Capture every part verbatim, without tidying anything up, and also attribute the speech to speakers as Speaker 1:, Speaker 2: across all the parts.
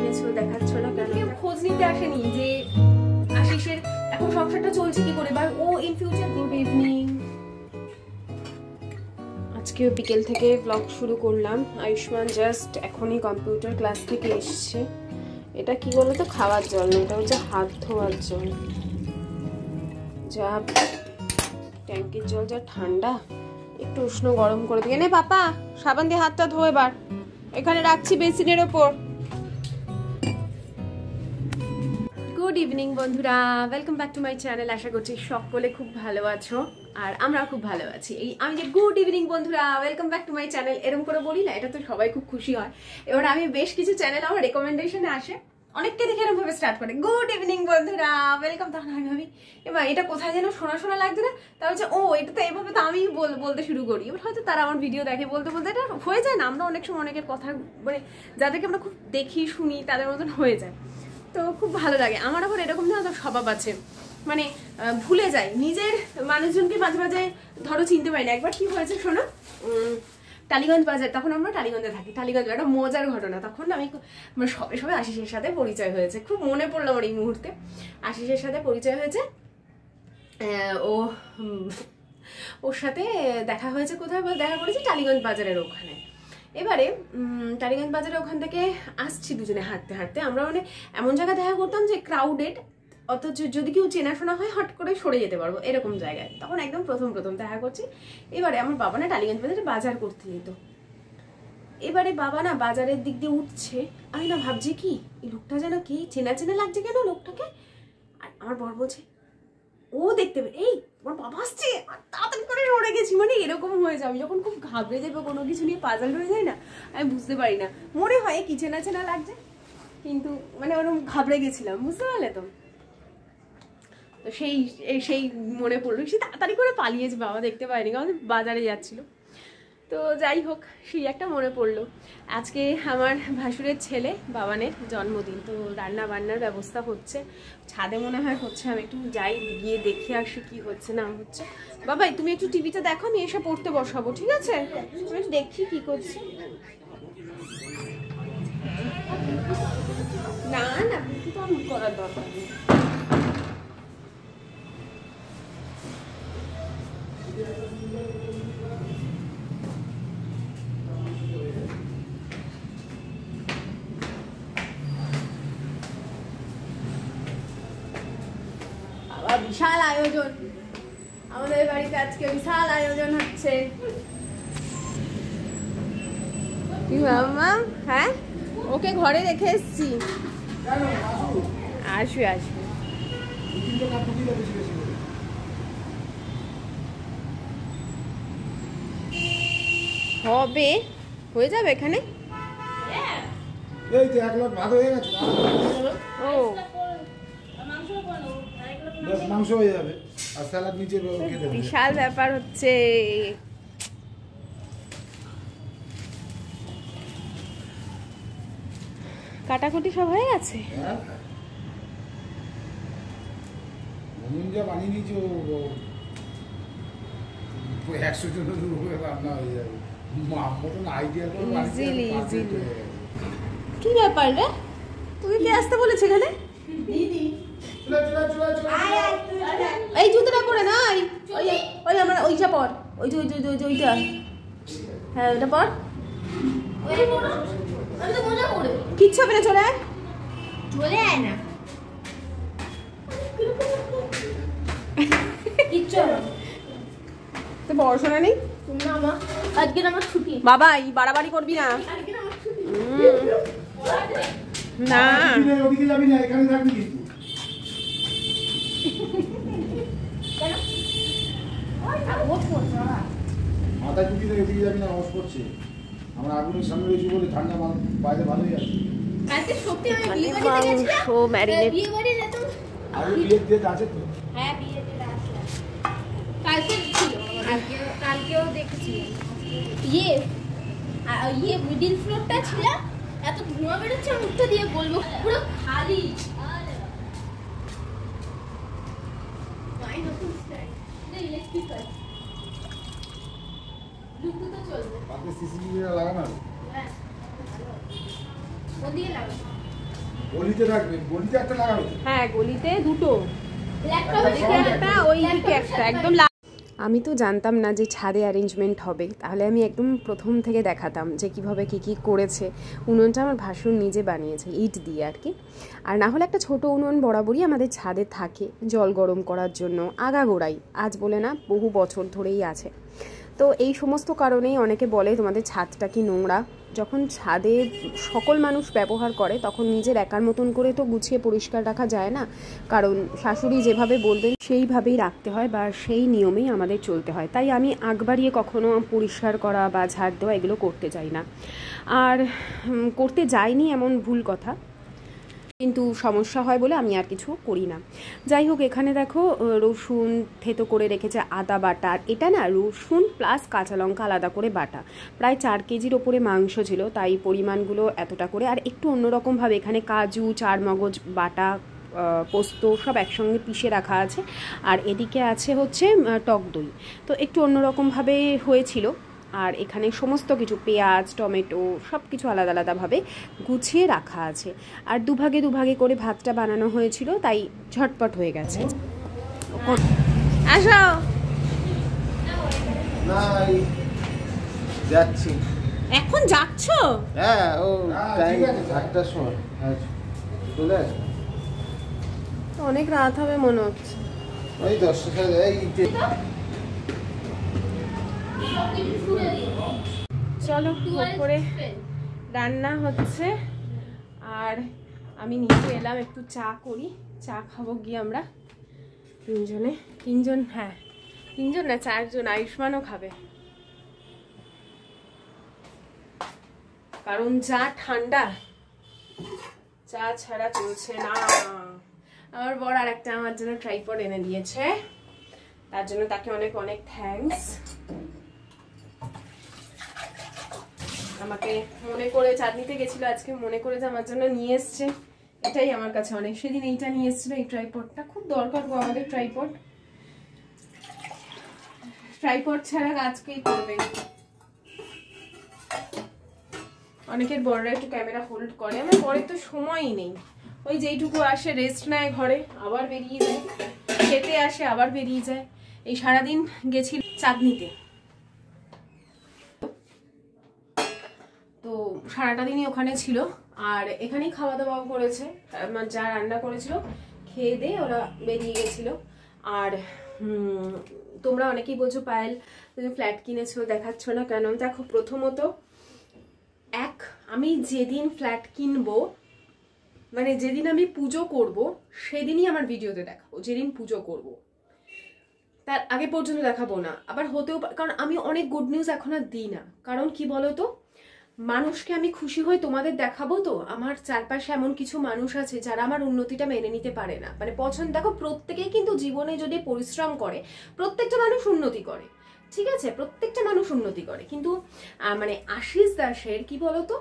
Speaker 1: এনেছো দেখাচ্ছ না কেন? কেউ খোঁজ নিতে আসেনি যে আশিসের এখন সংসারটা চলছে কি করে, বা ও ইন ফিউচার। Good evening. আজকে বিকেল থেকে ব্লগ শুরু করলাম। আয়ুষ্মান জাস্ট এখনই কম্পিউটার ক্লাস থেকে এসছে। এটা কি বলতো, খাওয়ার জল না, এটা হচ্ছে হাত ধোয়ার জল। যা ট্যাঙ্কির জল যা ঠান্ডা, একটু উষ্ণ গরম করে দিয়ে নে পাপা, সাবান দিয়ে হাতটা ধো। এবার এখানে রাখছি বেসিনের ওপর। গুড ইভিনিং বন্ধুরা, welcome back to my channel. আশা করছি সকলে খুব ভালো আছো আর আমরা খুব ভালো আছি। এই আমি যে গুড ইভিনিং বন্ধুরা, welcome back to my channel এরকম করে বলি না, এটা তো সবাই খুব খুশি হয়। এবার আমি বেশ কিছু চ্যানেল আমার রেকমেন্ডেশনে আসে, অনেককে দেখে এরকম ভাবে স্টার্ট করে গুড ইভিনিং বন্ধুরা ওয়েলকাম। তখন আমি ভাবি এবার এটা কোথায় যেন শোনা শোনা লাগছে না, তা হচ্ছে ও এটা তো এইভাবে তো আমি বলতে শুরু করি। এবার হয়তো তারা আমার ভিডিও দেখে, বলতে বলতে এটা হয়ে যায় না। আমরা অনেক সময় অনেকের কথা মানে যাদেরকে আমরা খুব দেখি শুনি তাদের মতন হয়ে যায়, তো খুব ভালো লাগে। আমার আবার এরকম না তো স্বভাব আছে, মানে ভুলে যাই নিজের মানুষজনকে মাঝে মাঝে, ধরো চিনতে পারি না। একবার কি হয়েছে শোনো, টালিগঞ্জ বাজার, তখন আমরা টালিগঞ্জে থাকি। টালিগঞ্জ একটা মজার ঘটনা, তখন আমি মানে সবে সবে আশিসের সাথে পরিচয় হয়েছে, খুব মনে পড়লো আমার এই মুহূর্তে। আশিসের সাথে পরিচয় হয়েছে, ও ওর সাথে দেখা হয়েছে কোথায়, দেখা করেছি টালিগঞ্জ বাজারের ওখানে। এবারে টালিগঞ্জ বাজারে ওখান থেকে আসছি দুজনে হাঁটতে হাঁটতে। আমরা মানে এমন জায়গায় দেখা করতাম যে ক্রাউডেড, অথচ যদি কেউ চেনাশোনা হয় হট করে সরে যেতে পারবো এরকম জায়গায়। তখন একদম প্রথম প্রথম দেখা করছি। এবারে আমার বাবা না টালিগঞ্জ বাজারে বাজার করতে যেত। এবারে বাবা না বাজারের দিক দিয়ে উঠছে, আমি না ভাবছি কি এই লোকটা যেন কি চেনা চেনা লাগছে কেন লোকটাকে। আর আমার বর বলছে ও দেখতে পেয়ে এই তোমার বাবা আসছে, তাড়াতাড়ি করে সরে গেছি। মানে এরকম হয়ে যায়, আমি যখন খুব ঘাবড়ে যাবো কোনো কিছু নিয়ে পাজাল হয়ে যায় না, আমি বুঝতে পারি না, মনে হয় কি চেনা চেনা লাগছে, কিন্তু মানে ওরকম ঘাবড়ে গেছিলাম, বুঝতে পারলে তো। তো সেই সেই মনে পড়লো, সে তাড়াতাড়ি করে পালিয়েছে, বাবা দেখতে পায়নি কারণ বাজারে যাচ্ছিল। তো যাই হোক, সেই একটা মনে পড়লো। আজকে আমার ভাসুরের ছেলে বাবানের জন্মদিন, তো রান্না বান্নার ব্যবস্থা হচ্ছে, ছাদে মনে হয় হচ্ছে। আমি একটু যাই, গিয়ে দেখে আসি কি হচ্ছে না হচ্ছে। বাবাই তুমি একটু টিভিটা দেখো, আমি এসে পড়তে বসাবো, ঠিক আছে? আমি একটু দেখছি কি করছি। না না কিছু তো আমি করার দরকার নেই। বিশাল আয়োজন আমাদের বাড়িতে, আজকে বিশাল আয়োজন হচ্ছে। কি মামা? হ্যাঁ ওকে ঘরে রেখে এসছি, আসবে আসবে। হবে হয়ে যাবে এখানে।
Speaker 2: এই তো এক লাখ ভাগ হয়ে গেছে।
Speaker 1: ও
Speaker 2: মাংস হয়ে যাবে আর স্যালাড নিচে রেখে দেব।
Speaker 1: বিশাল ব্যাপার হচ্ছে। কাটাকুটি সব হয়ে গেছে।
Speaker 2: হ্যাঁ মমিন যা বানিয়ে নিয়েছে, ও একশো জনের উপরে রান্না হয়ে যাবে। মাম মতন আইডিয়া করে
Speaker 1: ইজিলি ইজিলি। কি ব্যাপার রে, তুই কে আসতে বলেছে এখানে? দিদি এই জুতোটা পরে না, ওই ওই আমার ওইটা পর, ওই যে ওই যে ওই যে ওইটা, হ্যাঁ ওইটা পর। কিচ্ছু হবে না, চলে আয় চলে আয় না, কিচ্ছু তো পড়াশোনা নেই না মা, আজকে আমার ছুটি। বাবা এই বাড়াবাড়ি করবি না, না
Speaker 2: ওদিকে যাবি না, এখানে থাকবি কিন্তু। মাথায় টুপি থেকে এদিকে যাবি না, অস করছে। আমরা আগুনের সামনে রয়েছি বলে ঠান্ডা বাইরে ভালোই আছে।
Speaker 3: আজকে সত্যি আমি বিয়ে বাড়িতে গেছিলাম,
Speaker 1: ও ম্যারিনেট
Speaker 3: বিয়ে বাড়ি যেতাম।
Speaker 2: আগে বিয়ের ডেট আছে তো?
Speaker 3: হ্যাঁ বিয়ের ডেট আছে, কালকে ছিল, কালকে কালকেও দেখেছি। ইয়ে ইয়ে মিডিল ফ্লোরটা ছিল, এত ধোঁয়া বেরোচ্ছে মুখটা দিয়ে বলবো, পুরো খালি। মাই নতুন স্টাইল, এটা ইলেকট্রিক আছে, ব্লুটুথ তো চলবে।
Speaker 2: পাতে সিসিটিভি লাগানো আছে।
Speaker 3: হ্যাঁ ওদিকে লাগানো।
Speaker 2: গলিতে রাখবে, গলিতে একটা লাগাবে।
Speaker 1: হ্যাঁ গলিতে দুটো,
Speaker 3: ল্যাপটপ
Speaker 1: ওদিকে একটা ওই দিকে একটা, একদম। আমি তো জানতাম না যে ছাদে অ্যারেঞ্জমেন্ট হবে, তাহলে আমি একদম প্রথম থেকে দেখাতাম যে কিভাবে কি কি করেছে। উনুনটা আমার ভাসুর নিজে বানিয়েছে ইট দিয়ে আর কি। আর না হলে একটা ছোট উনুন বরাবরই আমাদের ছাদে থাকে জল গরম করার জন্য, আগাগোড়াই, আজ বলে না বহু বছর ধরেই আছে। তো এই সমস্ত কারণেই অনেকে বলে তোমাদের ছাদটা কি নোংরা। যখন ছাদে সকল মানুষ ব্যবহার করে তখন নিজের একার মতন করে তো গুছিয়ে পরিষ্কার রাখা যায় না, কারণ শাশুড়ি যেভাবে বলবেন সেইভাবেই রাখতে হয় বা সেই নিয়মেই আমাদের চলতে হয়। তাই আমি আগ বাড়িয়ে কখনো পরিষ্কার করা বা ঝাড় দেওয়া এগুলো করতে যাই না, আর করতে যাইনি এমন ভুল কথা, কিন্তু সমস্যা হয় বলে আমি আর কিছু করি না। যাই হোক, এখানে দেখো রসুন থেতো করে রেখেছে, আদা বাটা। আর এটা না রসুন প্লাস কাঁচা লঙ্কা আলাদা করে বাটা, প্রায় চার কেজির ওপরে মাংস ছিল, তাই পরিমাণগুলো এতটা করে। আর একটু অন্যরকমভাবে এখানে কাজু, চার মগজ বাটা, পোস্ত সব একসঙ্গে পিষে রাখা আছে। আর এদিকে আছে হচ্ছে টক দই, তো একটু অন্যরকমভাবে হয়েছিল। আর এখানে সমস্ত কিছু পেঁয়াজ, টমেটো সব কিছু আলাদা আলাদাভাবে গুছিয়ে রাখা আছে। আর দুভাগে দুভাগে করে ভাতটা বানানো হয়েছিল, তাই ঝটপট হয়ে গেছে। আসো
Speaker 4: না, যাচ্ছি
Speaker 1: এখন যাচ্ছ?
Speaker 4: হ্যাঁ, ও
Speaker 2: হ্যাঁ,
Speaker 4: টাইম
Speaker 2: ঠিক আছে।
Speaker 4: আটটার সময় আচ্ছা চলে আসবে।
Speaker 1: অনেক রাত হবে মনে হচ্ছে।
Speaker 4: ওই দশটা সাড়ে এই যে
Speaker 1: চলো করে রান্না হচ্ছে, আর আমি নিচে এলাম একটু চা করি। চা খাবো গিয়ে আমরা তিনজনে, তিনজন, হ্যাঁ তিনজন না চারজন, আয়ুষ্মানও খাবে, কারণ যা ঠান্ডা চা ছাড়া চলছে না। আমার বড় আর একটা আমার জন্য ট্রাইপড এনে দিয়েছে, তার জন্য তাকে অনেক অনেক থ্যাঙ্কস। আমাকে মনে করে চাঁদনিতে গেছিল আজকে, মনে করে যে আমার জন্য নিয়ে এসছে, এটাই আমার কাছে অনেক। সেদিন এইটা নিয়ে এসেছিল, এই ট্রাইপডটা খুব দরকার গো আমাদের। ট্রাইপড ট্রাইপড ছাড়া আজকেই করবে। অনেকের বড়রা একটু ক্যামেরা হোল্ড করে, আমার পরে তো সময়ই নেই। ওই যেইটুকু আসে রেস্ট নেয় ঘরে, আবার বেরিয়ে যায়, খেতে আসে আবার বেরিয়ে যায়। এই সারাদিন গেছিল চাঁদনিতে, তো সারাটা দিনই ওখানে ছিল। আর এখানেই খাওয়া দাওয়াও করেছে, যা রান্না করেছিল খেয়ে দিয়ে ওরা বেরিয়ে গেছিল। আর তোমরা অনেকেই বলছো পায়েল তুমি ফ্ল্যাট কিনেছো, দেখাচ্ছ না কেন? দেখো, প্রথমত এক, আমি যেদিন ফ্ল্যাট কিনবো, মানে যেদিন আমি পুজো করব সেদিনই আমার ভিডিওতে দেখাবো, যেদিন পুজো করব, তার আগে পর্যন্ত দেখাবো না। আবার হতেও, কারণ আমি অনেক গুড নিউজ এখন আর দিই না, কারণ কি বলতো, মানুষকে আমি খুশি হয়ে তোমাদের দেখাবো। তো আমার চারপাশে এমন কিছু মানুষ আছে যারা আমার উন্নতিটা মেনে নিতে পারে না, মানে পছন্দ। দেখো, প্রত্যেকেই কিন্তু জীবনে যদি পরিশ্রম করে প্রত্যেকটা মানুষ উন্নতি করে, ঠিক আছে, প্রত্যেকটা মানুষ উন্নতি করে, কিন্তু মানে আশিস দাসের কি বলতো,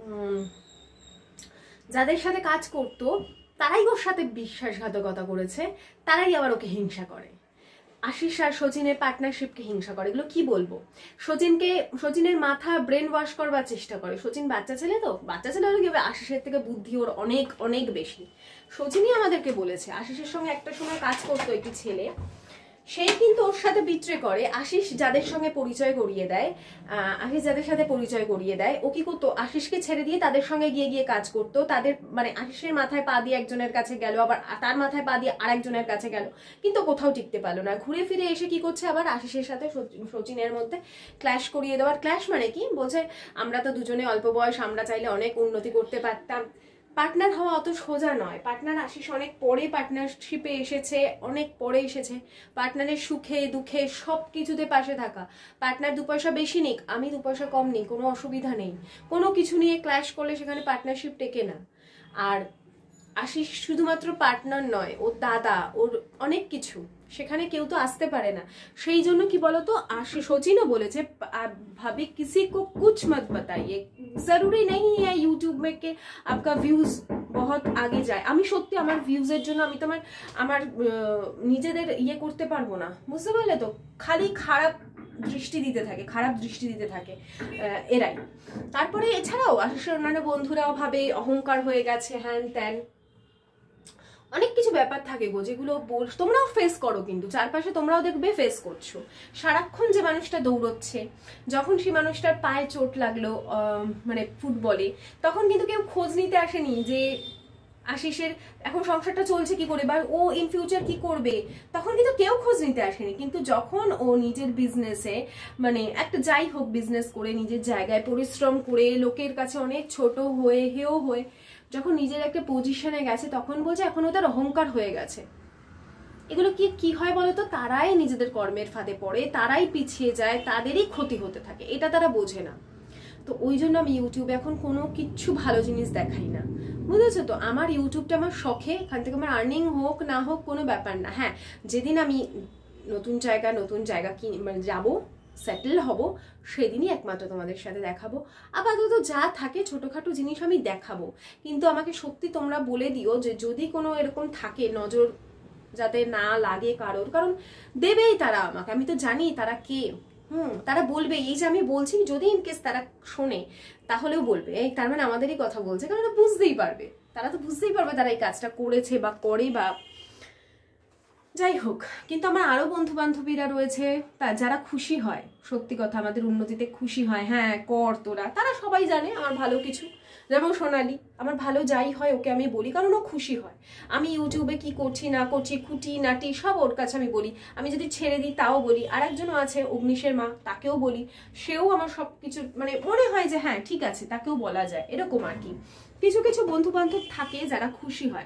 Speaker 1: যাদের সাথে কাজ করতো তারাই ওর সাথে বিশ্বাসঘাতকতা করেছে, তারাই আবার ওকে হিংসা করে। আশিস আর সচিনের পার্টনারশিপকে হিংসা করে। এগুলো কি বলবো, সচিনকে, সচিনের মাথা ব্রেন ওয়াশ করবার চেষ্টা করে। সচিন বাচ্চা ছেলে, তো বাচ্চা ছেলে হলে কি হবে, আশিসের থেকে বুদ্ধি ওর অনেক অনেক বেশি। সচিনই আমাদেরকে বলেছে, আশিসের সঙ্গে একটা সময় কাজ করতো একটি ছেলে, সেই কিন্তু ওর সাথে বিট্রে করে। আশিস যাদের সঙ্গে পরিচয় করিয়ে দেয়, আশিস যাদের সাথে পরিচয় করিয়ে দেয়, ও কি করতো, আশিসকে ছেড়ে দিয়ে তাদের সঙ্গে গিয়ে গিয়ে কাজ করতো। তাদের মানে আশিসের মাথায় পা দিয়ে একজনের কাছে গেল, আবার তার মাথায় পা দিয়ে আরেকজনের কাছে গেল, কিন্তু কোথাও টিকতে পারলো না। ঘুরে ফিরে এসে কি করছে, আবার আশিসের সাথে সচিনের মধ্যে ক্ল্যাশ করিয়ে দেওয়ার। ক্ল্যাশ মানে কি, বলছে আমরা তো দুজনে অল্প বয়স, আমরা চাইলে অনেক উন্নতি করতে পারতাম। পার্টনার হওয়া অত সোজা নয়। পার্টনার আশিস অনেক পরে পার্টনারশিপে এসেছে, অনেক পরে এসেছে। পার্টনারের সুখে দুঃখে সব কিছুতে পাশে থাকা। পার্টনার দু পয়সা বেশি নিক, আমি দু পয়সা কম নিই, কোনো অসুবিধা নেই। কোনো কিছু নিয়ে ক্ল্যাশ করলে সেখানে পার্টনারশিপ টেকে না। আর আশিস শুধুমাত্র পার্টনার নয়, ওর দাদা, ওর অনেক কিছু, সেখানে কেউ তো আসতে পারে না। সেই জন্য কি বলতো, আশিস, সচিনও বলেছে ভাবি किसी को कुछ मत बताइए, जरूरी नहीं है यूट्यूब में के आपका व्यूज बहुत आगे যায়। আমি সত্যি আমার ভিউজের জন্য আমি তোমার আমার নিজেদের ইয়ে করতে পারবো না, বুঝতে পারলে তো। খালি খারাপ দৃষ্টি দিতে থাকে, খারাপ দৃষ্টি দিতে থাকে এরাই। তারপরে এছাড়াও আশিসের অন্যান্য বন্ধুরাও ভাবে অহংকার হয়ে গেছে, হ্যান ত্যান, অনেক কিছু ব্যাপার থাকে গো, যেগুলো তোমরাও ফেস করো, কিন্তু চারপাশে তোমরাও দেখবে ফেস করছো। সারাক্ষণ যে মানুষটা দৌড়চ্ছে, যখন সেই মানুষটার পায়ে চোট লাগলো মানে ফুটবলে, তখন কিন্তু কেউ খোঁজ নিতে আসেনি যে আশিসের এখন সংসারটা চলছে কি করে বা ও ইন ফিউচার কি করবে, তখন কিন্তু কেউ খোঁজ নিতে আসেনি। কিন্তু যখন ও নিজের বিজনেসে মানে একটা যাই হোক বিজনেস করে নিজের জায়গায় পরিশ্রম করে লোকের কাছে অনেক ছোট হয়ে হেও হয়ে যখন নিজের একটা পজিশনে গেছে, তখন বলছে এখন ওদের অহংকার হয়ে গেছে। এগুলো কি কি হয় বলতো, তারাই নিজেদের কর্মের ফাঁদে পড়ে, তারাই পিছিয়ে যায়, তাদেরই ক্ষতি হতে থাকে, এটা তারা বোঝে না। তো ওই জন্য আমি ইউটিউবে এখন কোনো কিচ্ছু ভালো জিনিস দেখাই না, বুঝেছো তো। আমার ইউটিউবটা আমার শখে, এখান থেকে আমার আর্নিং হোক না হোক কোনো ব্যাপার না। হ্যাঁ, যেদিন আমি নতুন জায়গা নতুন জায়গা কি মানে যাবো, সেটেল হব, সেদিনই একমাত্র তোমাদের সাথে দেখাবো। আপাতত যা থাকে ছোটখাটো জিনিস আমি দেখাবো, কিন্তু আমাকে সত্যি তোমরা বলে দিও যে যদি কোনো এরকম থাকে নজর যাতে না লাগে কারোর, কারণ দেবেই তারা আমাকে, আমি তো জানি তারা কে। হুম, তারা বলবে, এই যে আমি বলছি যদি ইনকেস তারা শোনে তাহলেও বলবে এই তার মানে আমাদেরই কথা বলছে, কারণ তারা বুঝতেই পারবে, তারা তো বুঝতেই পারবে তারা এই কাজটা করেছে বা করে বা যাই হোক। কিন্তু আমার আরো বন্ধু বান্ধবীরা রয়েছে যারা খুশি হয়, সত্যি কথা আমাদের উন্নতিতে খুশি হয়, হ্যাঁ কর তোরা, তারা সবাই জানে আমার ভালো কিছু। যেমন সোনালি, আমার ভালো যাই হয় ওকে আমি বলি, কারণ ও খুশি হয়। আমি ইউটিউবে কি করছি না করছি, খুঁটি নাটি সব ওর কাছে আমি বলি। আমি যদি ছেড়ে দিই তাও বলি। আর একজনও আছে অগ্নিশের মা, তাকেও বলি, সেও আমার সব কিছু মানে মনে হয় যে হ্যাঁ ঠিক আছে, তাকেও বলা যায়, এরকম আর কি। কিছু কিছু বন্ধু বান্ধব থাকে যারা খুশি হয়।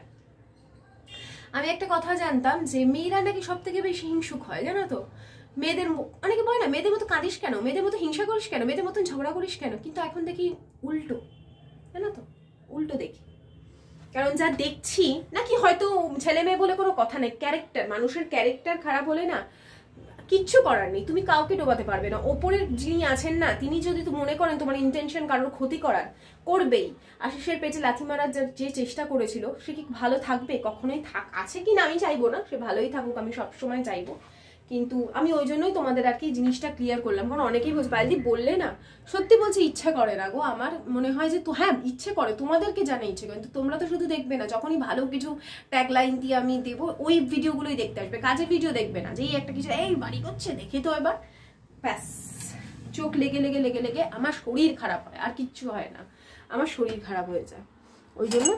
Speaker 1: আমি একটা কথা জানতাম যে মেয়েরা নাকি সব থেকে বেশি হিংসুক হয়, জানো তো। মেয়েদের অনেকে বলে না মেয়েদের মতো কাঁদিস কেন, মেয়েদের মতো হিংসা করিস কেন, মেয়েদের মতন ঝগড়া করিস কেন, কিন্তু এখন দেখি উল্টো, জানো তো, উল্টো দেখি। কারণ যা দেখছি নাকি, হয়তো ছেলে মেয়ে বলে কোনো কথা নেই, ক্যারেক্টার, মানুষের ক্যারেক্টার খারাপ হলে না কিচ্ছু করার নেই, তুমি কাউকে ডোবাতে পারবে না। ওপরের যিনি আছেন না, তিনি যদি মনে করেন তোমার ইন্টেনশন কারোর ক্ষতি করার, করবেই। আশিসের পেটে লাথি মারার যে চেষ্টা করেছিল, সে কি ভালো থাকবে? কখনোই থাক আছে কি না আমি চাইবো না, সে ভালোই থাকুক, আমি সবসময় চাইবো। কিন্তু আমি ওই জন্যই তোমাদের আর কি জিনিসটা ক্লিয়ার করলাম, কারণ অনেকেই বলছে বাইদি বললে না, সত্যি বলছি ইচ্ছা করে না গো। আমার মনে হয় যে তো হ্যাঁ ইচ্ছে করে, তোমাদেরকে জানে ইচ্ছে করে, কিন্তু তোমরা তো শুধু দেখবে না, যখনই ভালো কিছু ট্যাগলাইন দিয়ে আমি দেবো ওই ভিডিওগুলোই দেখতে আসবে, কাজের ভিডিও দেখবে না। যেই একটা কিছু এই বাড়ি করছে দেখে তো এবার ব্যাস চোখ লেগে লেগে লেগে লেগে আমার শরীর খারাপ হয়, আর কিচ্ছু হয় না, আমার শরীর খারাপ হয়ে যায়। ওই জন্য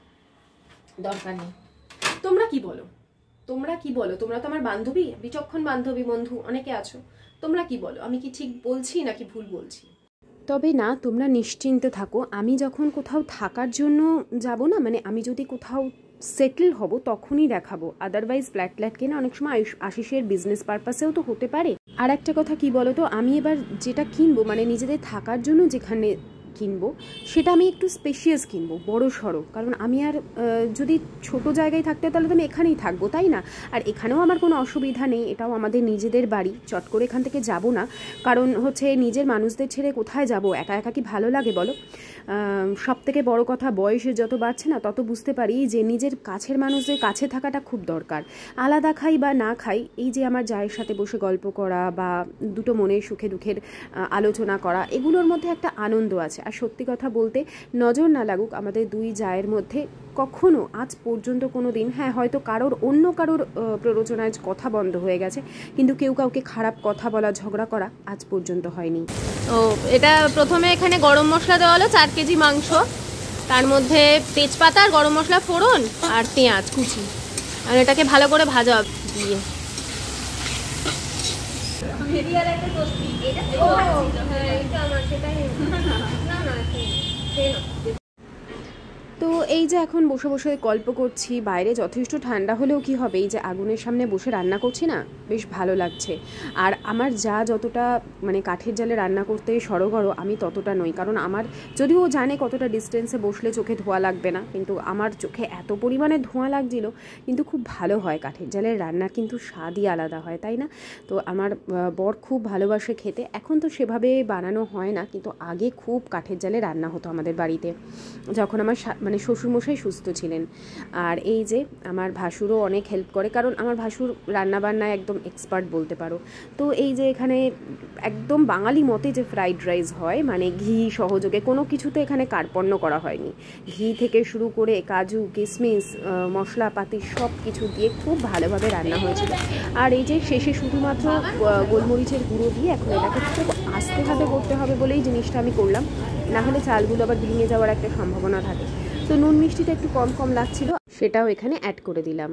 Speaker 1: দরকার নেই। তোমরা কি বলো, তোমরা কি বলো? তোমরা তো আমার বান্ধবী, বিচক্ষণ বান্ধবী বন্ধু অনেকে আছো, তোমরা কি বলো? আমি কি ঠিক বলছি নাকি ভুল বলছি? তবে না, তোমরা নিশ্চিন্তে থাকো, আমি যখন কোথাও থাকার জন্য যাব না, মানে আমি যদি কোথাও সেটেল হব তখনই দেখাবো। আদারওয়াইজ ফ্ল্যাট ফ্ল্যাট কেনা অনেক সময় আশিসের বিজনেস পারপাসেও তো হতে পারে। আর একটা কথা কি বলো তো, আমি এবার যেটা কিনবো মানে নিজেদের থাকার জন্য যেখানে কিনবো সেটা আমি একটু স্পেশিয়াস কিনবো, বড় সড়ো। কারণ আমি আর যদি ছোট জায়গায় থাকতে তাহলে তো আমি এখানেই থাকবো, তাই না? আর এখানেও আমার কোনো অসুবিধা নেই, এটাও আমাদের নিজেদের বাড়ি, চট করে এখান থেকে যাব না। কারণ হচ্ছে নিজের মানুষদের ছেড়ে কোথায় যাব, একা একা কি ভালো লাগে বলো? সব থেকে বড় কথা, বয়সে যত বাড়ছে না তত বুঝতে পারি যে নিজের কাছের মানুষদের কাছে থাকাটা খুব দরকার। আলাদা খাই বা না খাই, এই যে আমার জায়ের সাথে বসে গল্প করা বা দুটো মনের সুখে দুঃখের আলোচনা করা, এগুলোর মধ্যে একটা আনন্দ আছে। আর সত্যি কথা বলতে, নজর না লাগুক আমাদের দুই জায়ের মধ্যে কখনো আজ পর্যন্ত কোনো দিন, হ্যাঁ হয়তো কারোর অন্য কারোর প্ররোচনায় কথা বন্ধ হয়ে গেছে, কিন্তু কেউ কাউকে খারাপ কথা বলা, ঝগড়া করা আজ পর্যন্ত হয়নি। ও এটা প্রথমে এখানে গরম মশলা দেওয়া হলো চার কেজি মাংস, তার মধ্যে তেজপাতা আর গরম মশলা ফোড়ন আর পেঁয়াজ কুচি, আর এটাকে ভালো করে ভাজা দিয়ে তো এই যে এখন বসে বসে গল্প করছি, বাইরে যথেষ্ট ঠান্ডা হলেও কি হবে, এই যে আগুনের সামনে বসে রান্না করছি না, বেশ ভালো লাগছে। আর আমার যা যতটা মানে কাঠের জালে রান্না করতে সরগর, আমি ততটা নই। কারণ আমার যদিও জানে কতটা ডিস্টেন্সে বসলে চোখে ধোঁয়া লাগবে না, কিন্তু আমার চোখে এত পরিমাণে ধোঁয়া লাগছিল। কিন্তু খুব ভালো হয় কাঠের জালের রান্না, কিন্তু স্বাদই আলাদা হয়, তাই না? তো আমার বর খুব ভালোবাসে খেতে। এখন তো সেভাবে বানানো হয় না, কিন্তু আগে খুব কাঠের জালে রান্না হতো আমাদের বাড়িতে। যখন আমার মানে শ্বশুরমশাই সুস্থ ছিলেন। আর এই যে আমার ভাসুরও অনেক হেল্প করে, কারণ আমার ভাসুর রান্নাবান্নায় একদম এক্সপার্ট বলতে পারো। তো এই যে এখানে একদম বাঙালি মতে যে ফ্রাইড রাইস হয়, মানে ঘি সহযোগে, কোনো কিছুতে এখানে কার্পণ্য করা হয়নি। ঘি থেকে শুরু করে কাজু কিশমিশ মশলাপাতি সব কিছু দিয়ে খুব ভালোভাবে রান্না হয়েছিল। আর এই যে শেষে শুধুমাত্র গোলমরিচের গুঁড়ো দিয়ে এখন এটাকে খুব আস্তে হাতে করতে হবে বলেই জিনিসটা আমি করলাম, না হলে চালগুলো আবার ভেঙে যাওয়ার একটা সম্ভাবনা থাকে। তো নুন মিষ্টিটা একটু কম কম লাগছিল, সেটাও এখানে অ্যাড করে দিলাম।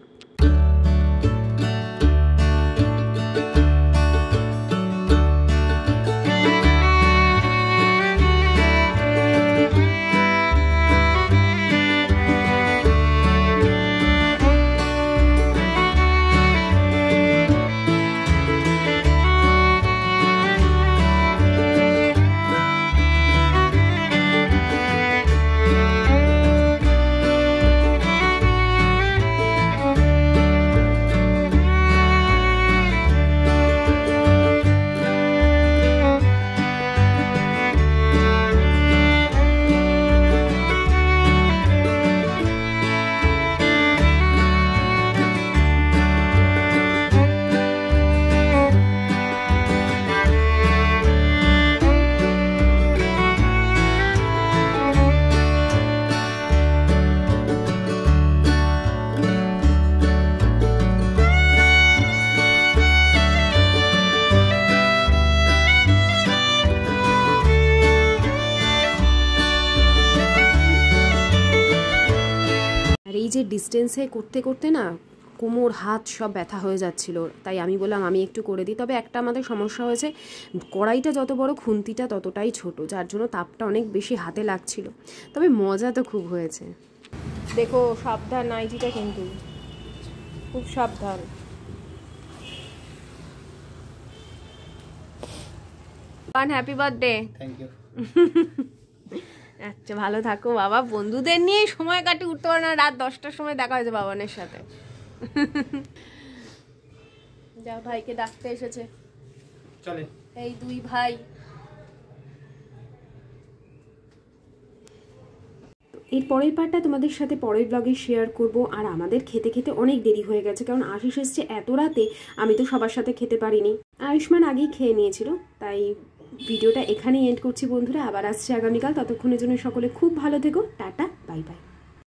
Speaker 1: এই যে ডিস্টেন্সে করতে করতে না কোমর হাত সব ব্যথা হয়ে যাচ্ছিল, তাই আমি বললাম আমি একটু করে দিই। তবে একটা আমাদের সমস্যা হয়েছে, কড়াইটা যত বড় খুন্তিটা ততটাই ছোট, যার জন্য তাপটা অনেক বেশি হাতে লাগছিল। তবে মজা তো খুব হয়েছে। দেখো সাবধান নাইটিটা, কিন্তু খুব সাবধান। Happy birthday.
Speaker 4: Thank you.
Speaker 1: আচ্ছা ভালো থাকো বাবা, বন্ধুদের নিয়ে সময় কাটে উঠতে পারে না। রাত দশটার সময় দেখা হয়েছে বাবানের সাথে। যা ভাইকে ডাকতে এসেছে,
Speaker 4: চলে
Speaker 1: এই দুই ভাই। এর পরের পার্টটা তোমাদের সাথে পরের ব্লগে শেয়ার করব। আর আমাদের খেতে খেতে অনেক দেরি হয়ে গেছে, কারণ আশিস এসছে এত রাতে, আমি তো সবার সাথে খেতে পারিনি। আয়ুষ্মান আগেই খেয়ে নিয়েছিল, তাই ভিডিওটা এখানেই এন্ড করছি বন্ধুরা। আবার আসছে আগামীকাল, ততক্ষণের জন্য সকলে খুব ভালো থেকো। টাটা, বাই বাই।